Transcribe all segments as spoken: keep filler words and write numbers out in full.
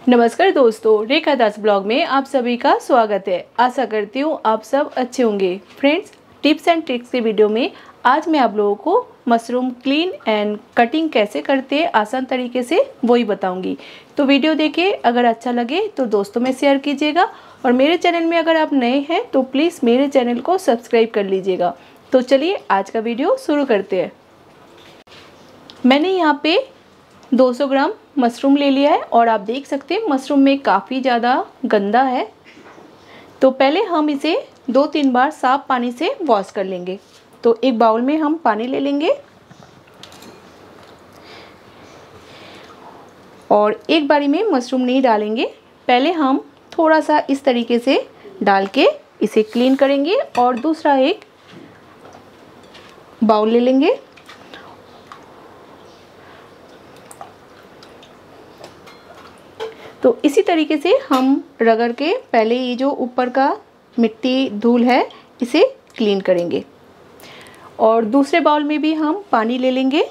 नमस्कार दोस्तों, रेखा दास ब्लॉग में आप सभी का स्वागत है। आशा करती हूँ आप सब अच्छे होंगे। फ्रेंड्स, टिप्स एंड ट्रिक्स के वीडियो में आज मैं आप लोगों को मशरूम क्लीन एंड कटिंग कैसे करते हैं आसान तरीके से वही बताऊंगी। तो वीडियो देखिए, अगर अच्छा लगे तो दोस्तों में शेयर कीजिएगा और मेरे चैनल में अगर आप नए हैं तो प्लीज़ मेरे चैनल को सब्सक्राइब कर लीजिएगा। तो चलिए आज का वीडियो शुरू करते हैं। मैंने यहाँ पे दो सौ ग्राम मशरूम ले लिया है और आप देख सकते हैं मशरूम में काफ़ी ज़्यादा गंदा है। तो पहले हम इसे दो तीन बार साफ पानी से वॉश कर लेंगे। तो एक बाउल में हम पानी ले लेंगे और एक बारी में मशरूम नहीं डालेंगे। पहले हम थोड़ा सा इस तरीके से डाल के इसे क्लीन करेंगे और दूसरा एक बाउल ले लेंगे। तो इसी तरीके से हम रगड़ के पहले ये जो ऊपर का मिट्टी धूल है इसे क्लीन करेंगे और दूसरे बाउल में भी हम पानी ले लेंगे।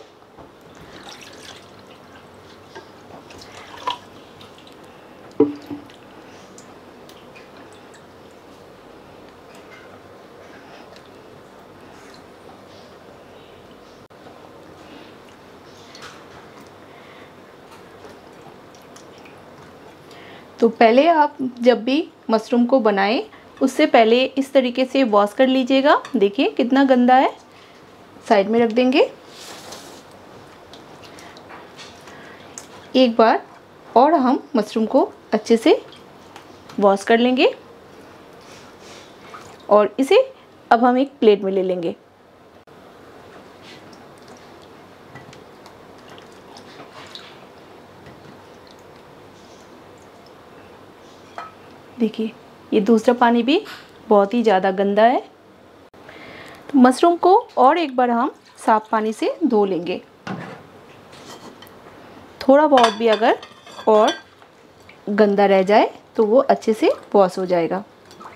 तो पहले आप जब भी मशरूम को बनाएं उससे पहले इस तरीके से वॉश कर लीजिएगा। देखिए कितना गंदा है, साइड में रख देंगे। एक बार और हम मशरूम को अच्छे से वॉश कर लेंगे और इसे अब हम एक प्लेट में ले लेंगे। देखिए ये दूसरा पानी भी बहुत ही ज़्यादा गंदा है। तो मशरूम को और एक बार हम साफ पानी से धो लेंगे। थोड़ा बहुत भी अगर और गंदा रह जाए तो वो अच्छे से वॉश हो जाएगा।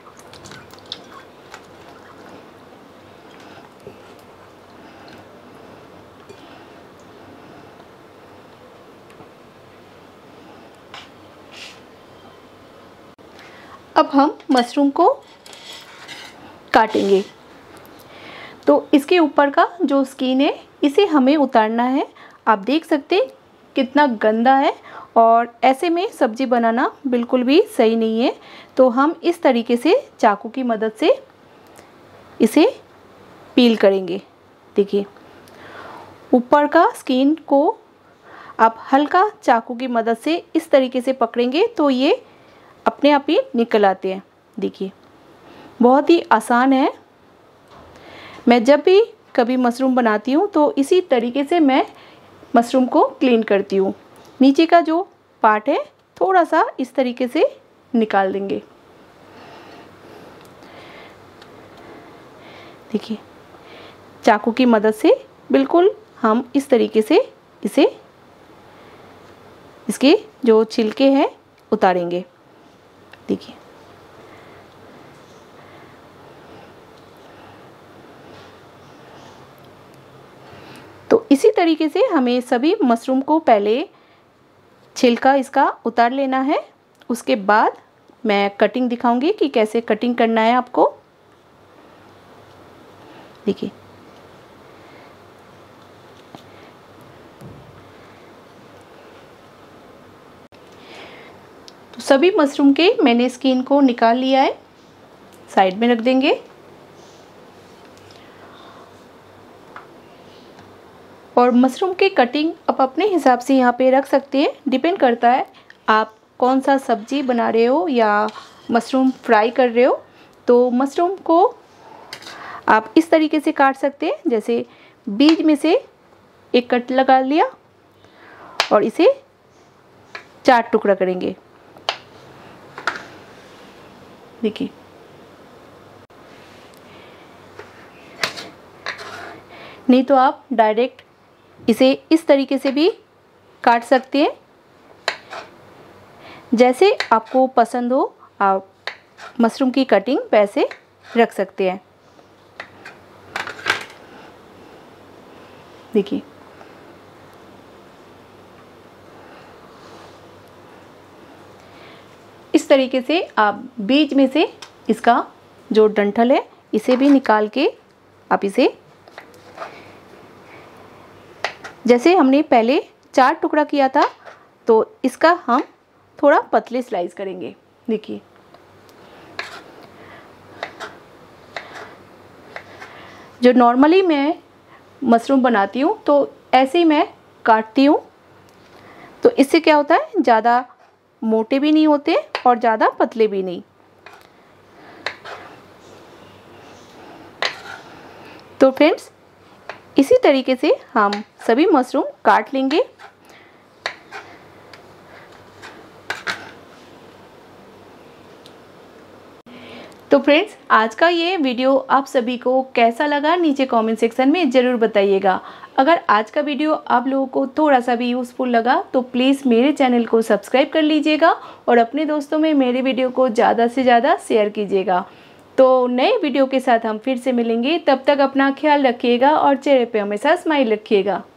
अब हम मशरूम को काटेंगे। तो इसके ऊपर का जो स्किन है इसे हमें उतारना है। आप देख सकते हैं कितना गंदा है और ऐसे में सब्ज़ी बनाना बिल्कुल भी सही नहीं है। तो हम इस तरीके से चाकू की मदद से इसे पील करेंगे। देखिए ऊपर का स्किन को आप हल्का चाकू की मदद से इस तरीके से पकड़ेंगे तो ये अपने आप ही निकल आते हैं। देखिए बहुत ही आसान है। मैं जब भी कभी मशरूम बनाती हूँ तो इसी तरीके से मैं मशरूम को क्लीन करती हूँ। नीचे का जो पार्ट है थोड़ा सा इस तरीके से निकाल देंगे। देखिए चाकू की मदद से बिल्कुल हम इस तरीके से इसे इसके जो छिलके हैं उतारेंगे। देखिए तो इसी तरीके से हमें सभी मशरूम को पहले छिलका इसका उतार लेना है। उसके बाद मैं कटिंग दिखाऊंगी कि कैसे कटिंग करना है आपको। देखिए तो सभी मशरूम के मैंने स्किन को निकाल लिया है, साइड में रख देंगे। और मशरूम की कटिंग आप अपने हिसाब से यहाँ पे रख सकते हैं। डिपेंड करता है आप कौन सा सब्जी बना रहे हो या मशरूम फ्राई कर रहे हो। तो मशरूम को आप इस तरीके से काट सकते हैं, जैसे बीज में से एक कट लगा लिया और इसे चार टुकड़ा करेंगे। देखिए नहीं तो आप डायरेक्ट इसे इस तरीके से भी काट सकते हैं, जैसे आपको पसंद हो आप मशरूम की कटिंग वैसे रख सकते हैं। देखिए इस तरीके से आप बीच में से इसका जो डंठल है इसे भी निकाल के आप इसे, जैसे हमने पहले चार टुकड़ा किया था तो इसका हम थोड़ा पतले स्लाइस करेंगे। देखिए जो नॉर्मली मैं मशरूम बनाती हूँ तो ऐसे ही मैं काटती हूँ, तो इससे क्या होता है ज़्यादा मोटे भी नहीं होते और ज़्यादा पतले भी नहीं। तो फ्रेंड्स इसी तरीके से हम सभी मशरूम काट लेंगे। तो फ्रेंड्स आज का ये वीडियो आप सभी को कैसा लगा नीचे कमेंट सेक्शन में ज़रूर बताइएगा। अगर आज का वीडियो आप लोगों को थोड़ा सा भी यूज़फुल लगा तो प्लीज़ मेरे चैनल को सब्सक्राइब कर लीजिएगा और अपने दोस्तों में मेरे वीडियो को ज़्यादा से ज़्यादा शेयर कीजिएगा। तो नए वीडियो के साथ हम फिर से मिलेंगे, तब तक अपना ख्याल रखिएगा और चेहरे पे हमेशा स्माइल रखिएगा।